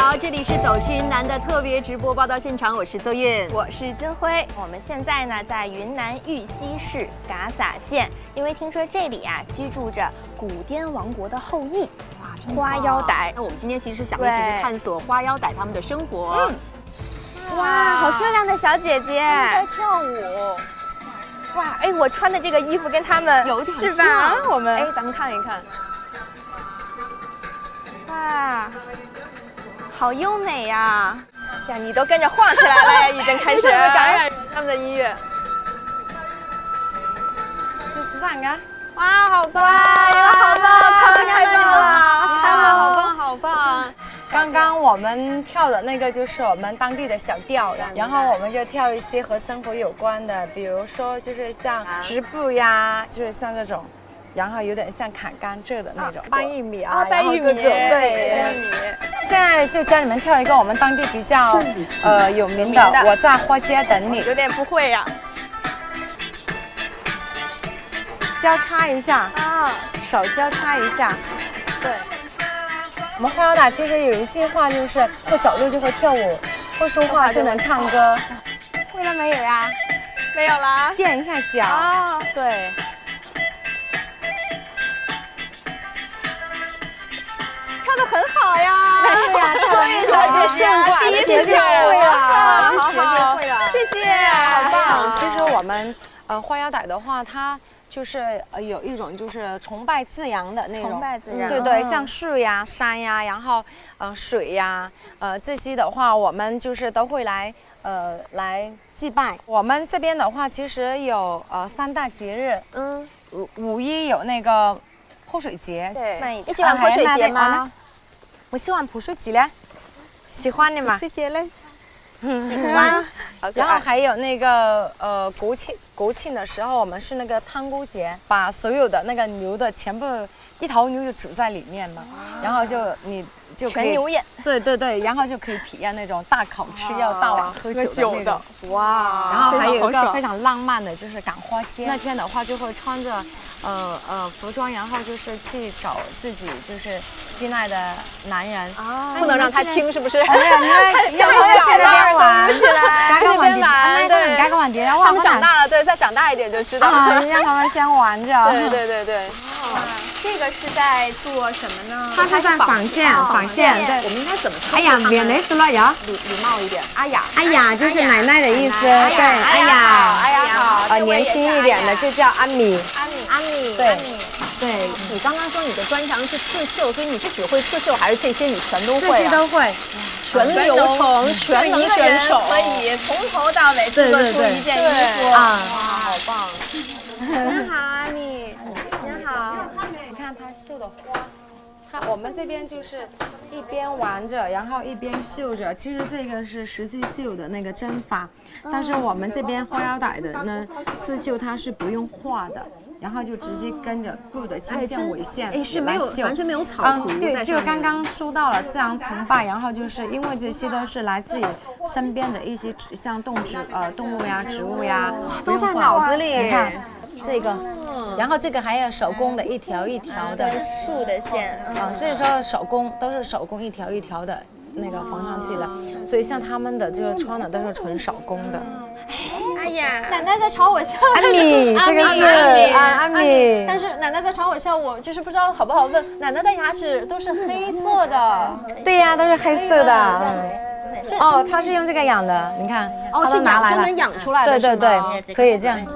好，这里是走去云南的特别直播报道现场，我是邹韵， 我是金辉。我们现在呢在云南玉溪市噶洒县，因为听说这里啊居住着古滇王国的后裔，花腰傣。 那我们今天其实是想一起去探索花腰傣他们的生活。 哇，好漂亮的小姐姐， 在跳舞。 哇，哎，我穿的这个衣服跟他们有点是吧？我们哎，咱们看一看。 哇，好优美呀！呀，你都跟着晃起来了呀，已经开始感染他们的音乐。 就是这个， 哇，好棒！ 好棒，太棒了！太棒，好棒，好棒！ 刚刚我们跳的那个就是我们当地的小调，然后我们就跳一些和生活有关的，比如说就是像织布呀，就是像这种，然后有点像砍甘蔗的那种，掰玉米啊， 掰玉米， 对，玉米。现在就教你们跳一个我们当地比较有名的《我在花街等你》， 有点不会呀。 交叉一下啊，手交叉一下，对。我们花腰傣其实有一句话，就是会走路就会跳舞，会说话就能唱歌。会了没有呀？ 没有啦。 垫一下脚啊，对。 跳得很好呀！ 对呀，跳得很好， 胜挂第一次就会了， 学就会了，谢谢， 好棒！其实我们花腰傣的话，它就是有一种就是崇拜自然的那种， 崇拜自然， 对对，像树呀、山呀，然后水呀，这些的话，我们就是都会来祭拜。我们这边的话，其实有3大节日，五一有那个泼水节， 对，你喜欢泼水节吗？ 我喜欢泼水节嘞，喜欢的嘛。 谢谢嘞。 喜欢，然后还有那个国庆的时候，我们是那个汤锅节，把所有的那个牛的全部一头牛就煮在里面嘛，然后你就可以全牛宴， 对对对，然后就可以体验那种大口吃肉大碗喝酒的那种， 哇！ 然后还有一个非常浪漫的，就是赶花街，那天的话就会穿着服装，然后就是去找自己就是心爱的男人啊，不能让他听是不是？ 因为要去那边玩， 那边玩，对， 他们长大了，对，再长大一点就知道了，让他们先玩着。 对对对对。 这个是在做什么呢？ 它是在纺线，对。 我们应该怎么称呼？ 哎呀，免雷死了呀！ 礼貌一点。哎呀， 哎呀，就是奶奶的意思。对，哎呀， 哎呀好。 年轻一点的就叫阿米。 阿米， 对。 对，你刚刚说你的专长是刺绣，所以你是只会刺绣，还是这些你全都会？ 这些都会， 全流程，全能选手， 可以从头到尾制作出一件衣服。 啊，好棒！ 您好，阿米，您好。 你看他绣的花。我们这边就是一边玩着，然后一边绣着。其实这个是实际绣的那个针法，但是我们这边花腰傣的呢，刺绣它是不用画的，然后就直接跟着布的经线纬线是没有完全没有草图对，就刚刚说到了自然崇拜，然后就是因为这些都是来自于身边的一些像动物呀、植物呀， 都在脑子里。 你看这个。然后这个还有手工的一条一条的竖的线， 这时候手工都是手工一条一条的那个缝上去的，所以像他们的这个穿的都是纯手工的。 哎呀， 奶奶在朝我笑。 阿米，这个是阿米。 但是奶奶在朝我笑，我就是不知道好不好问。奶奶的牙齿都是黑色的。 对呀，都是黑色的。哦，他是用这个养的，你看。 哦，是专门养出来的。 对对对，可以这样。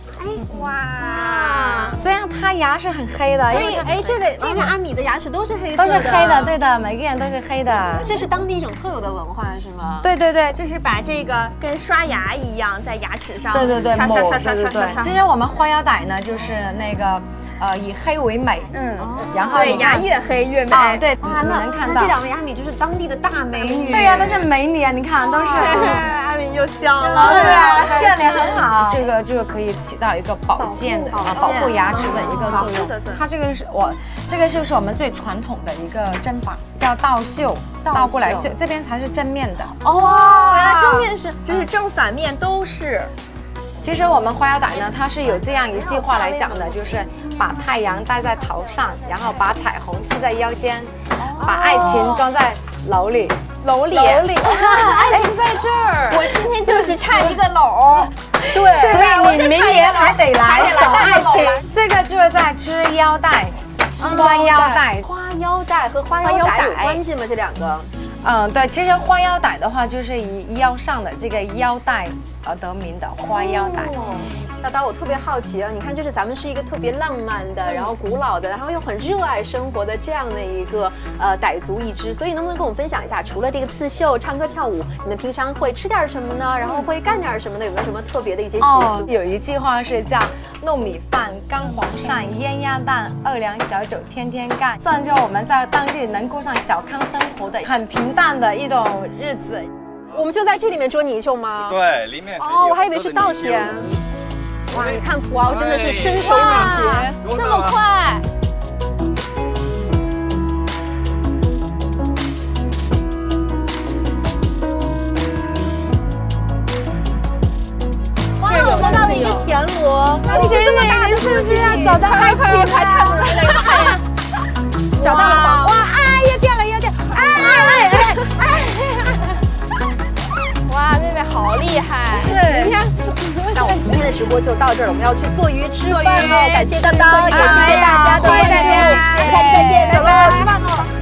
哇！ 虽然他牙是很黑的， 所以这个阿米的牙齿都是黑色的，都是黑的，对的，每个人都是黑的。 这是当地一种特有的文化是吗？ 对对对， 就是把这个跟刷牙一样，在牙齿上对对对刷。 其实我们花腰傣呢，就是那个以黑为美，然后对牙越黑越美。 对，你能看到这两位阿米就是当地的大美女。 对呀，都是美女啊！你看都是。 阿米又笑了， 对啊，笑脸很好。这个就可以起到一个保健的保护牙齿的一个作用。它这个是这个就是我们最传统的一个针法，叫倒绣，倒过来绣，这边才是正面的。 哦，原来正面是就是正反面都是。 其实我们花腰傣呢，它是有这样一句话来讲的，就是把太阳戴在头上，然后把彩虹系在腰间，把爱情装在篓里， 篓里， 篓里， 爱情在这儿。 我今天就是差一个篓。 对，所以你明年还得来找爱情。这个就是在织腰带，花腰带。 花腰带和花腰带有关系吗？这两个？ 对，其实花腰带的话，就是以腰上的这个腰带而得名的花腰带。 大刀，我特别好奇啊，你看，就是咱们是一个特别浪漫的，然后古老的，然后又很热爱生活的这样的一个傣族一支，所以能不能跟我们分享一下，除了这个刺绣、唱歌跳舞，你们平常会吃点什么呢？然后会干点什么呢？有没有什么特别的一些习俗？ 有一句话是叫糯米饭、干黄鳝、腌鸭蛋、2两小酒天天干，算着我们在当地能过上小康生活的很平淡的一种日子。 我们就在这里面捉泥鳅吗？ 对，里面我还以为是稻田。哇，你看蒲敖真的是身手敏捷， 这么快。 哇，我摸到了一个田螺，那你这么大，你是不是要找到爱情了？还看不来，看，找到了！哇，哎呀，掉了，要掉！哎！ 哇，妹妹好厉害！ 对，你看。那我们今天的直播就到这儿，我们要去做鱼吃饭喽！感谢大刀，也谢谢大家的关注，下次再见，走喽，吃饭喽！